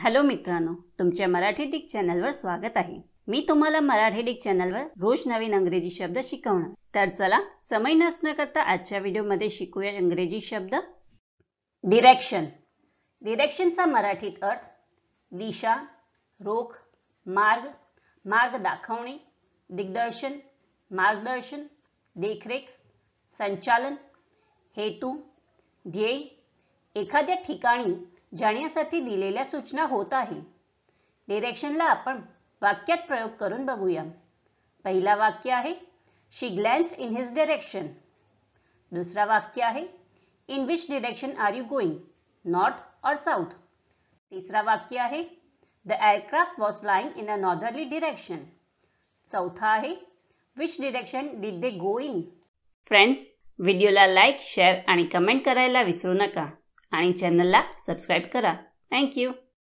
Hello मित्रांनो, तुमच्या Marathi Dick चॅनलवर स्वागत आहे। मी तुम्हाला मराठी डिक चॅनलवर रोज नवीन इंग्रजी शब्द शिकवणार। तर चला समय नष्ट न करता आजच्या व्हिडिओमध्ये शिकूया इंग्रजी शब्द। डिरेक्शन। डिरेक्शनचा मराठीत अर्थ दिशा, रोख, मार्ग, मार्ग दाखवणे, दिग्दर्शन, मार्गदर्शन, देखरेख, संचालन, हेतू, ध्येय, एखाद्या ठिकाणी जाण्यासाठी दिलेल्या सूचना होत आहे। डिरेक्शनला आपण वाक्यात प्रयोग करून बघूया। पहिला वाक्य आहे she glanced in his direction. दुसरा वाक्य आहे in which direction are you going, north or south. तिसरा वाक्य आहे the aircraft was flying in a northerly direction. चौथा आहे which direction did they go in. Friends, व्हिडिओला लाईक, शेअर आणि कमेंट करायला विसरू नका आणि चॅनलला सबस्क्राइब करा। Thank you.